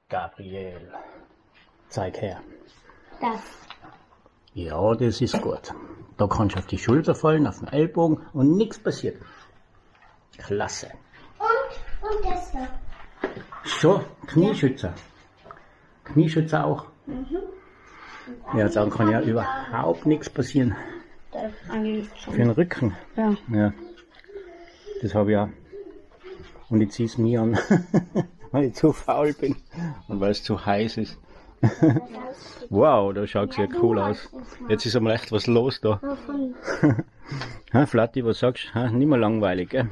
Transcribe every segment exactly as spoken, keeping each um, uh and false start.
Gabriel, zeig her. Das. Ja, das ist gut. Da kannst du auf die Schulter fallen, auf den Ellbogen und nichts passiert. Klasse. Und, und das da. So, Knieschützer. Knieschützer auch. Mhm. Ja, dann kann ja überhaupt nichts passieren. Das eigentlich Für den Rücken. Ja. Ja. Das habe ich auch. Und ich ziehe es nie an, weil ich zu faul bin und weil es zu heiß ist. Wow, da schaut es ja cool aus. Jetzt ist einmal echt was los da. Ha, Flatti, was sagst du? Nicht mehr langweilig, gell?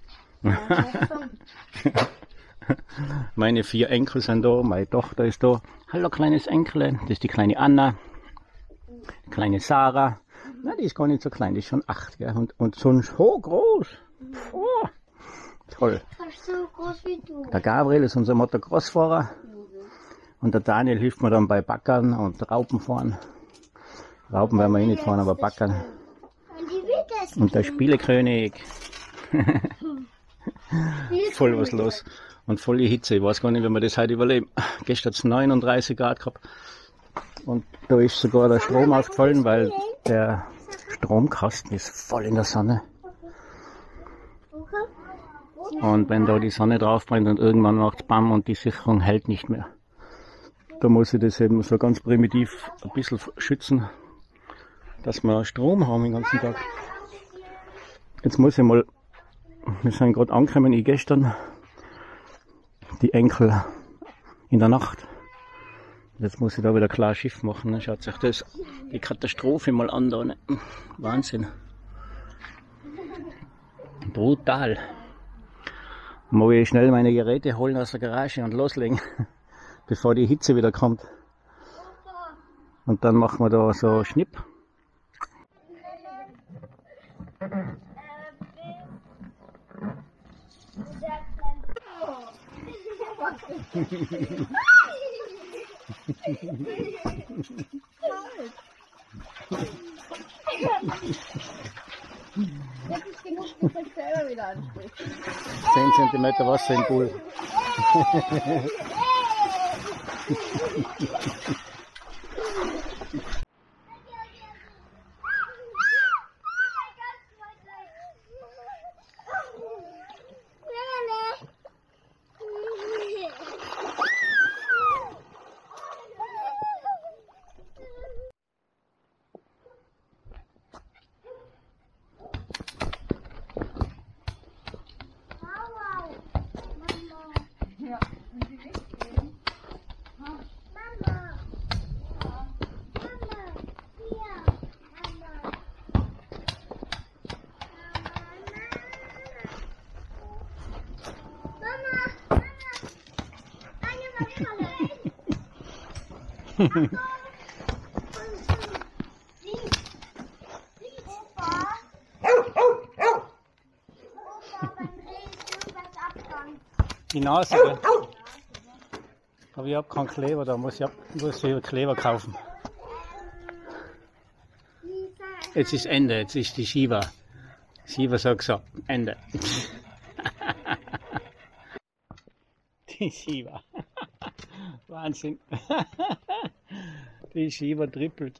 Meine vier Enkel sind da, meine Tochter ist da. Hallo kleines Enkel, das ist die kleine Anna, die kleine Sarah. Na, die ist gar nicht so klein, die ist schon acht, gell? Und, und so groß. Puh, toll. Fast so groß wie du. Der Gabriel ist unser Motocross-Fahrer. Und der Daniel hilft mir dann bei Backern und Raupen fahren. Raupen werden wir eh nicht fahren, aber Backern. Und der Spielekönig. Voll was los. Und voll die Hitze. Ich weiß gar nicht, wie wir das heute überleben. Gestern hat es neununddreißig Grad gehabt. Und da ist sogar der Strom ausgefallen, weil der Stromkasten ist voll in der Sonne. Und wenn da die Sonne drauf brennt und irgendwann macht's Bam und die Sicherung hält nicht mehr. Da muss ich das eben so ganz primitiv ein bisschen schützen, dass wir Strom haben den ganzen Tag. Jetzt muss ich mal, wir sind gerade angekommen, ich gestern, die Enkel in der Nacht. Jetzt muss ich da wieder klar Schiff machen. Ne? Schaut sich das, die Katastrophe mal an da. Ne? Wahnsinn. Brutal. Muss ich schnell meine Geräte holen aus der Garage und loslegen, bevor die Hitze wieder kommt. Und dann machen wir da so Schnipp. Jetzt ist genug, bis ich selber wieder anspricht. zehn Zentimeter Wasser im Pool. Die Nase, gell? Aber ich habe keinen Kleber, da muss ich, muss ich Kleber kaufen. Jetzt ist Ende, jetzt ist die Shiva. Shiva sagt so, Ende. Die Shiva. Wahnsinn. Die Shiva trippelt.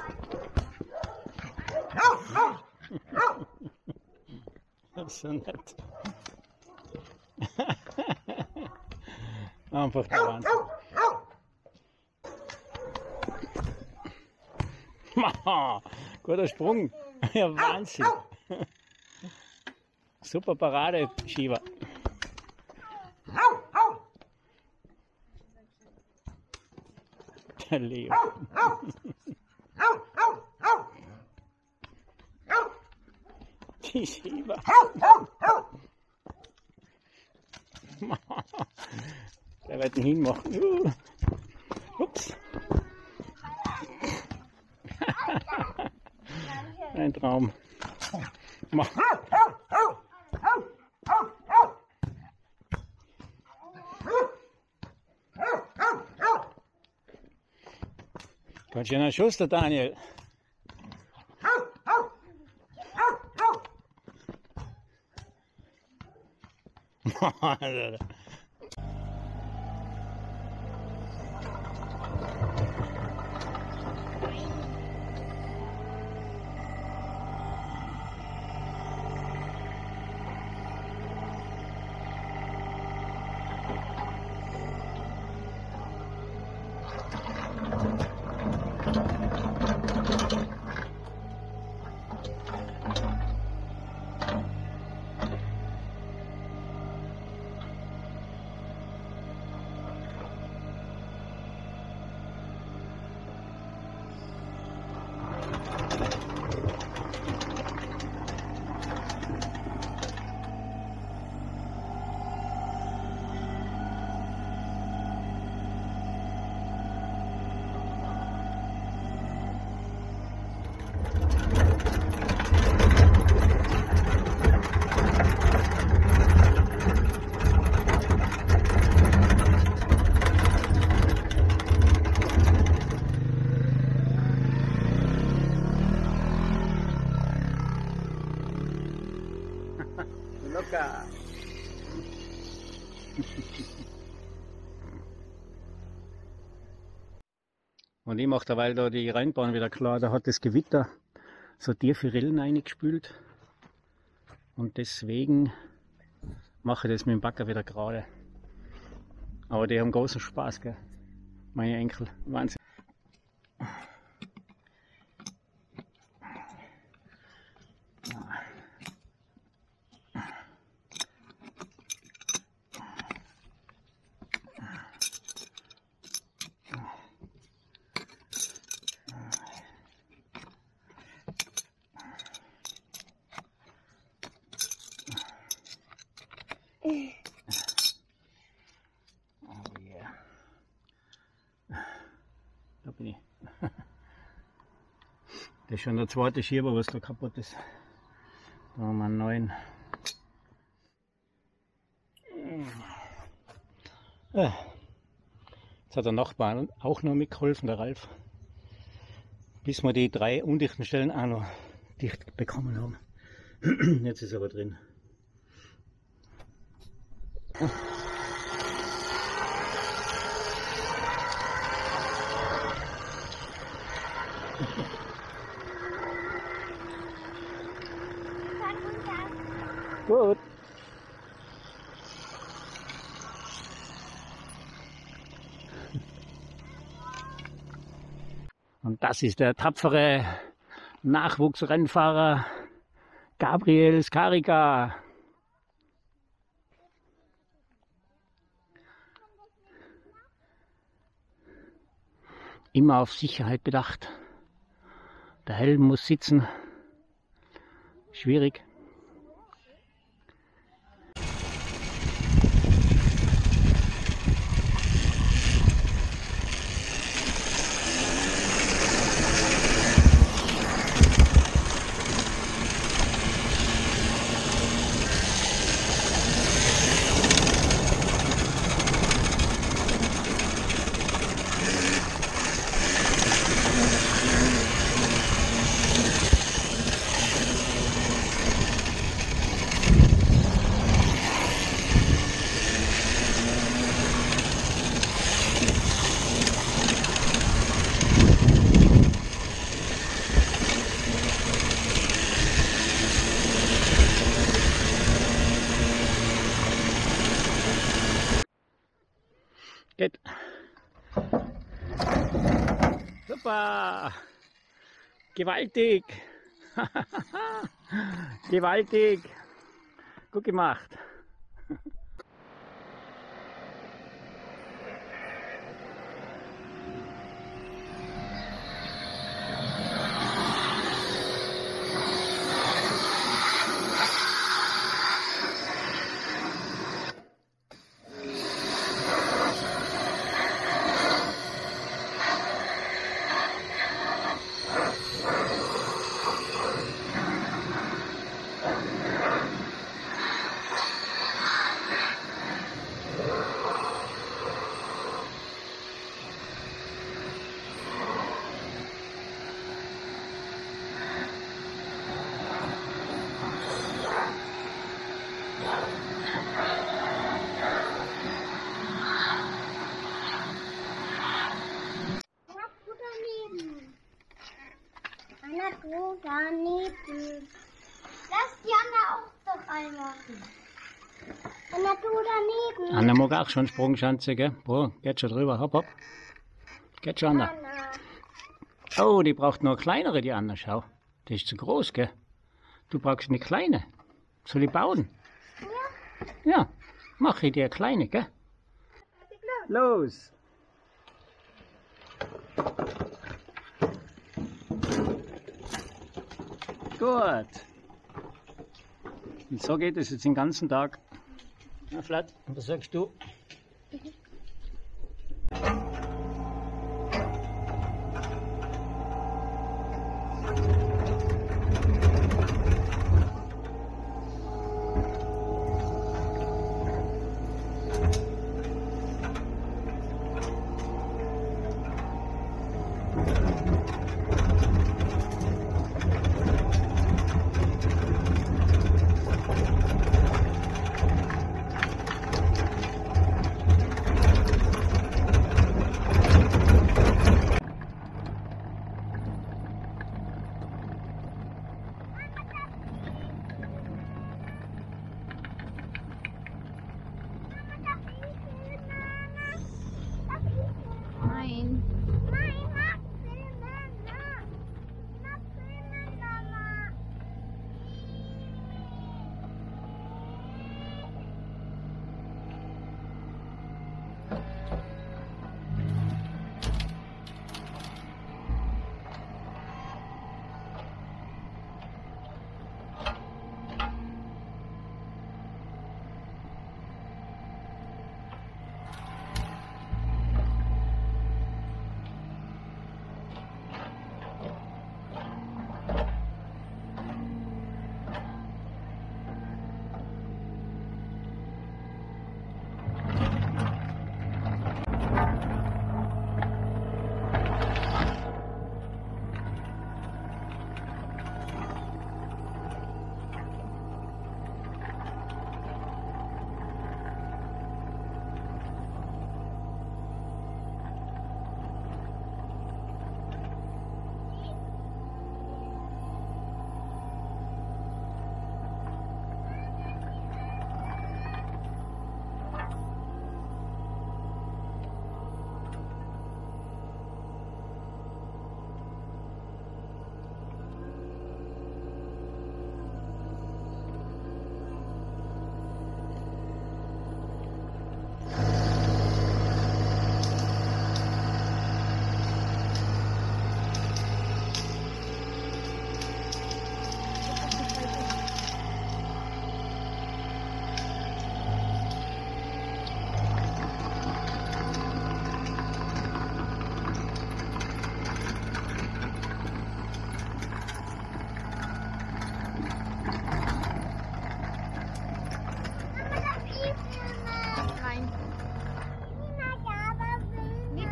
Das ist so nett. Einfach der Wahnsinn. Guter Sprung. Ja, Wahnsinn. Super Parade, Shiva. Der Leo. Die Shiva. Der wird ihn hinmachen. Uh. Ups. Ein Traum. Ganz schöner Schuss, der Daniel. Und ich mache derweil da die Rheinbahn wieder klar. Da hat das Gewitter so tiefe Rillen eingespült. Und deswegen mache ich das mit dem Bagger wieder gerade. Aber die haben großen Spaß, gell? Meine Enkel. Wahnsinn. Oh yeah. Da bin ich. Das ist schon der zweite Schieber, was da kaputt ist. Da haben wir einen neuen. Ja. Jetzt hat der Nachbar auch noch mitgeholfen, der Ralf. Bis wir die drei undichten Stellen auch noch dicht bekommen haben. Jetzt ist er aber drin. Gut. Und das ist der tapfere Nachwuchsrennfahrer Gabriel Skarika. Immer auf Sicherheit bedacht. Der Helm muss sitzen. Schwierig. Geht. Super. Gewaltig. Gewaltig. Gut gemacht. Du daneben. Lass die Anna auch doch einmal. Anna, du daneben. Anna mag auch schon Sprungschanze, gell? Boah, geht schon drüber, hopp, hopp. Geht schon, Anna. Anna. Oh, die braucht noch eine kleinere, die Anna, schau. Die ist zu groß, gell? Du brauchst eine kleine. Soll ich bauen? Ja. Ja, mach ich dir eine kleine, gell? Los! Gut. Und so geht es jetzt den ganzen Tag. Na, Flat, was sagst du?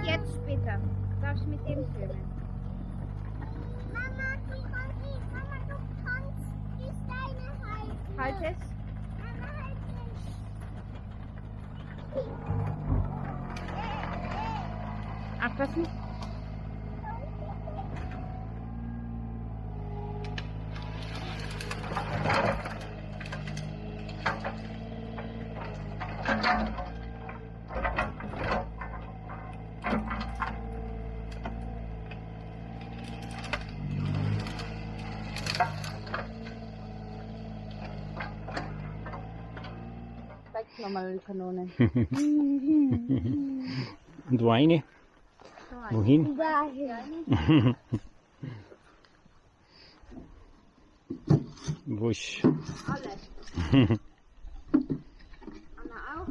jetzt später. Du darfst mit dem filmen. Mama, die Rosi, Mama, du kannst die Steine halten. Halt es. Mama, halt es. Abpassen. Zeig nochmal die Kanone. Und wo eine? Wohin? Dahin. Wo ist? Alle. Anna auch.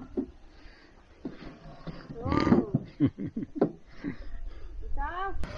So. Da.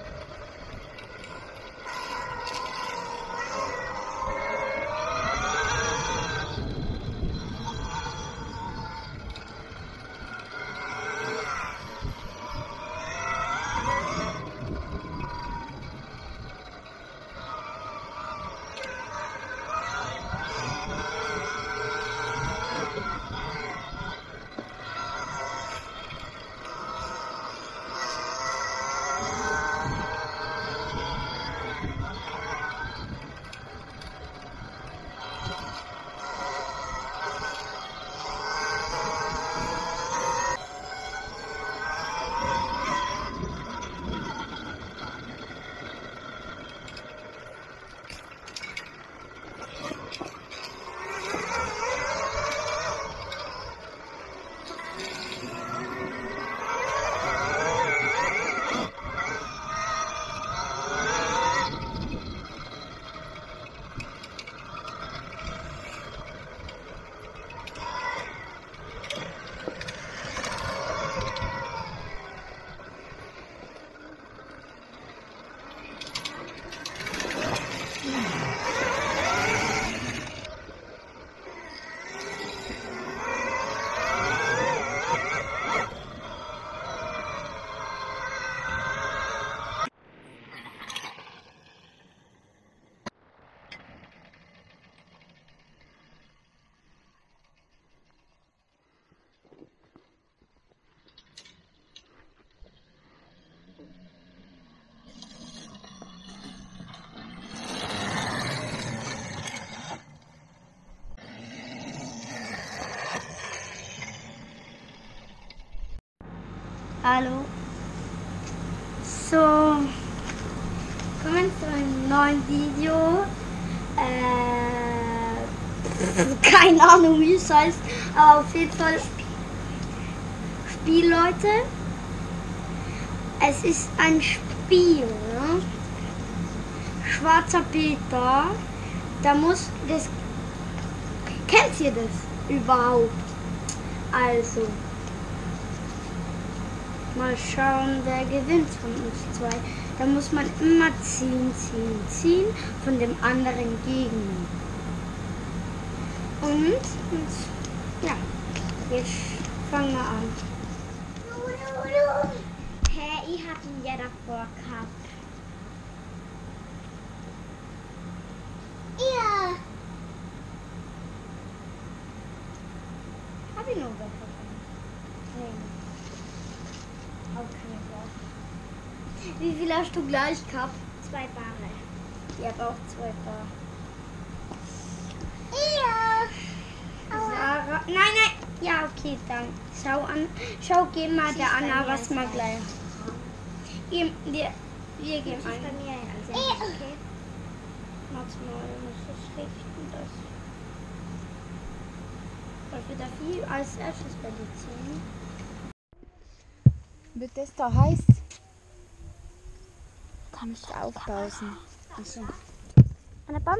Hallo. So, kommen zu einem neuen Video. Äh, keine Ahnung, wie es heißt, aber auf jeden Fall Spiel, Leute. Es ist ein Spiel. Ne? Schwarzer Peter. Da muss das. Kennt ihr das überhaupt? Also. Mal schauen, wer gewinnt von uns zwei. Da muss man immer ziehen, ziehen, ziehen von dem anderen Gegner. Und, und ja, jetzt fangen wir an. Hä, hey, ich hab ihn ja davor gehabt. Ja. Hab ich noch weggefangen? Nee. Okay, wow. Wie viel hast du gleich gehabt? Zwei Bare. Ich habe auch zwei Bar. Ja. Sarah. Nein, nein. Ja, okay, dann. Schau an. Schau, gib mal der Anna, was wir gleich haben. Wir, wir, wir geben ein. Bei mir also ja. Okay. Warte mal, ich muss das richten. Das. Was wir da viel als erstes bei dir ziehen? Wird das da heiß? Kann ich aufpausen. Also. Eine Baum?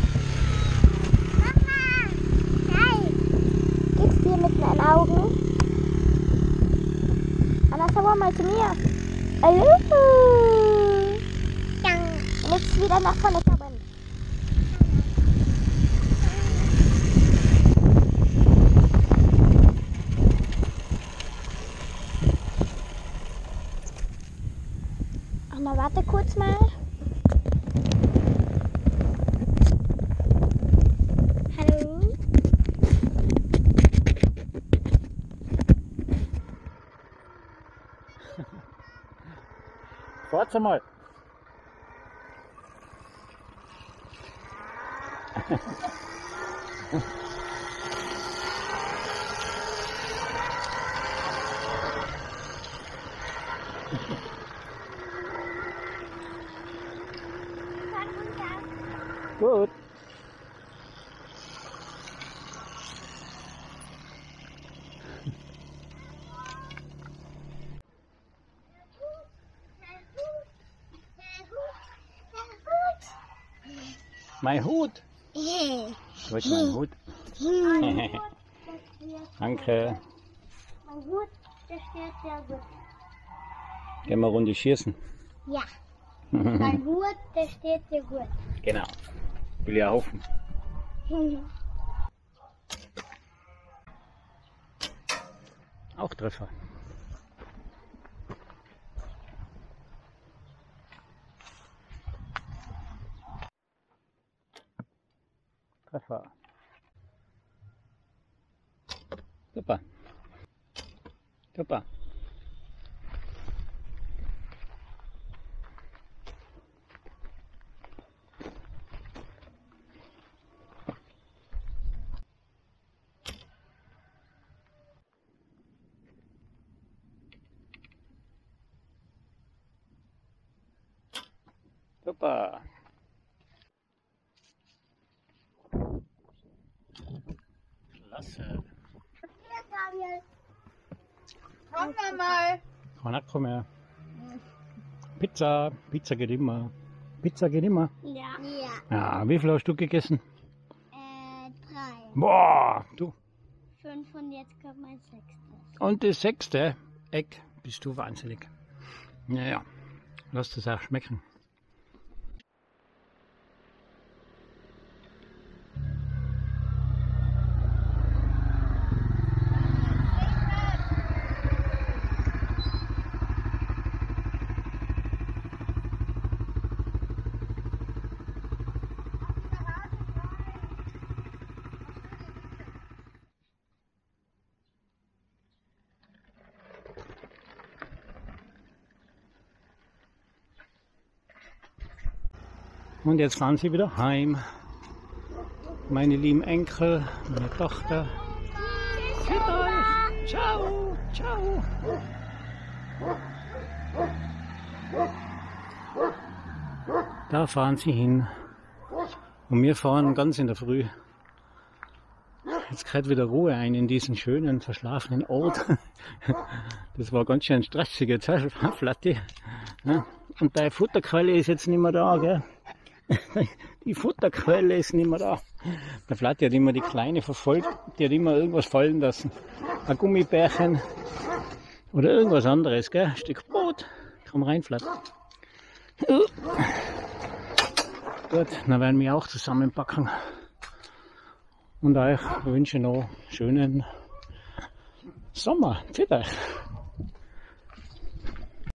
Augen. Komm mal zu mir. Hallo. Und jetzt wieder nach vorne kommen. Anna, warte kurz mal. Hallo. Warte mal. Gut. Mein Hut. Wo ist mein Hut? Danke. Mein Hut, der steht sehr gut. Gehen wir eine Runde schießen. Ja. Mein Hut, der steht sehr gut. Genau. Will ja hoffen. Auch Treffer. Treffer. Super. Super. Super. Klasse. Komm wir mal. Komm, komm her. Pizza. Pizza geht immer. Pizza geht immer. Ja. Ja. Ja, wie viel hast du gegessen? Äh, drei. Boah, du. Fünf und jetzt kommt mein sechstes. Und das sechste Eck bist du wahnsinnig. Naja, lass das auch schmecken. Und jetzt fahren sie wieder heim. Meine lieben Enkel, meine Tochter. Tschüss euch. Ciao, ciao. Da fahren sie hin. Und wir fahren ganz in der Früh. Jetzt kehrt wieder Ruhe ein in diesen schönen, verschlafenen Ort. Das war ganz schön stressige Zeit, Flatti. Und deine Futterquelle ist jetzt nicht mehr da, gell? Die Futterquelle ist nicht mehr da. Der Flatti hat immer die Kleine verfolgt, die hat immer irgendwas fallen lassen. Ein Gummibärchen oder irgendwas anderes, gell? Ein Stück Brot. Komm rein, Flatti. Uh. Gut, dann werden wir auch zusammenpacken. Und euch wünsche noch einen schönen Sommer. Für euch.